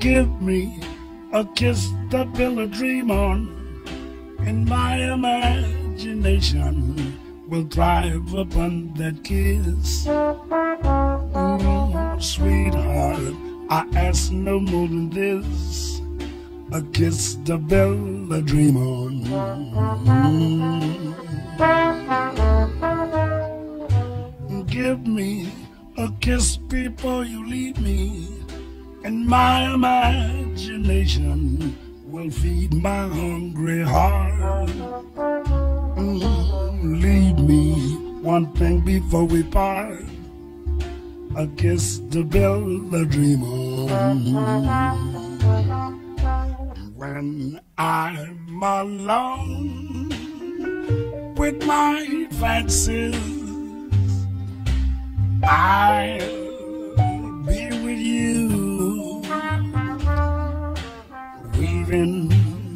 give me a kiss to build a dream on, and my imagination will thrive upon that kiss. Sweetheart, I ask no more than this, a kiss to build a dream on. Give me a kiss before you leave me, and my imagination will feed my hungry heart. Leave me one thing before we part, a kiss to build a dream on. When I'm alone with my fancies, I'll be with you, weaving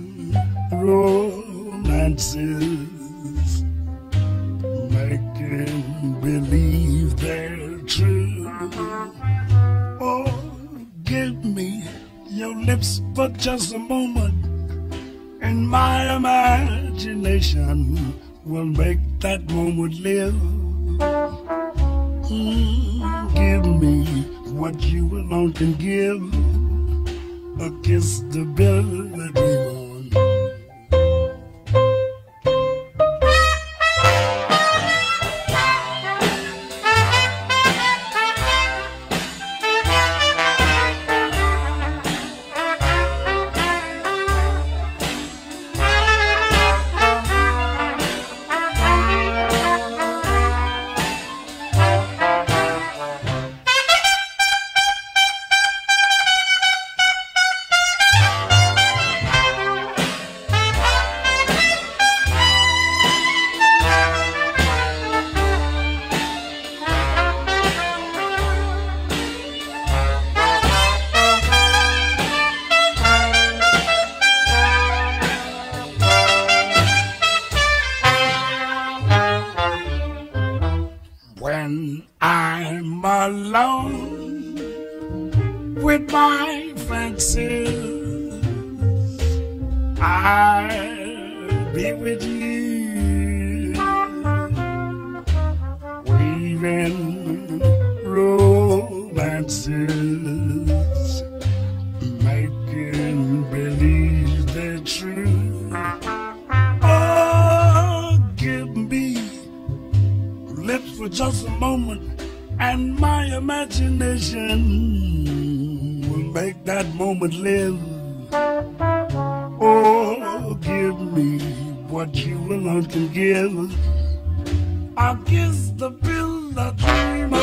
romances, making believe they're true. Oh, give me your lips for just a moment, and my imagination will make that moment live. Give me what you alone can give, a kiss to build a dream on. When I'm alone with my fancies, I'll be with you, weaving romances, making believe they're true. Oh, give me lips for just a moment, and my imagination will make that moment live. Oh, give me what you alone can give, I'll kiss the build a dream